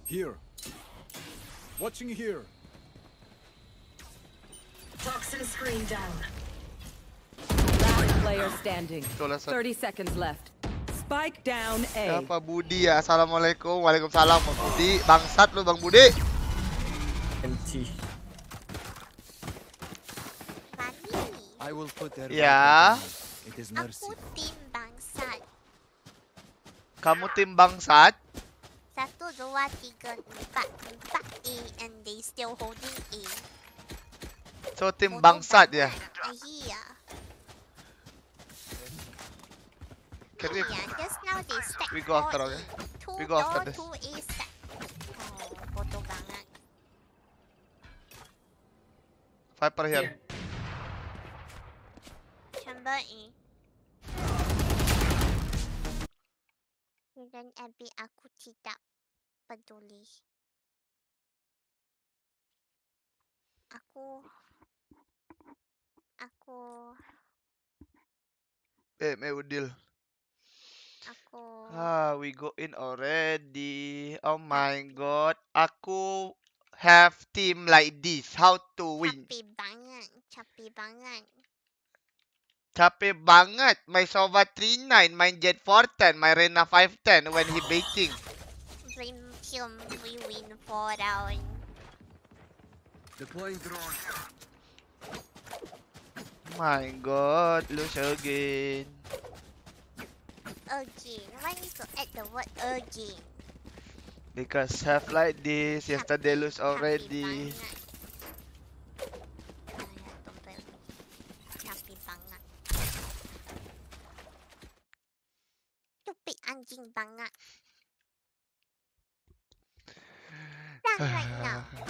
Here. Watching here. Toxin screen down. Last player standing. 30 seconds left. Spike down A. Siapa Budi ya? Assalamualaikum. Waalaikumsalam Bang Budi. Bangsat lu Bang Budi. Empty. Bani, I will put their Ya. It is mercy. aku tim bangsat. Kamu tim bangsat? 1, 2, 3, 4 A and they still holding A. So tim bangsat ya. Iya. Can we Yeah, just now they stack we go after 4 okay? Two We go after door, this. 2 A stack. Oh, bodoh banget. Viper here. Chamber A. Dan Abby aku tidak peduli. Aku Udil. aku We go in already. Oh my god. Aku have team like this. How to win? capek banget. Capek banget. My Sova 39, my Jet 410, my Rena 510 when he baiting. We win 4 round. Deploying drone. My god, lose again. Again. Why need to add the word again? Because have like this. Yesterday lose already. Capek banget. Stupid anjing banget. Run right now.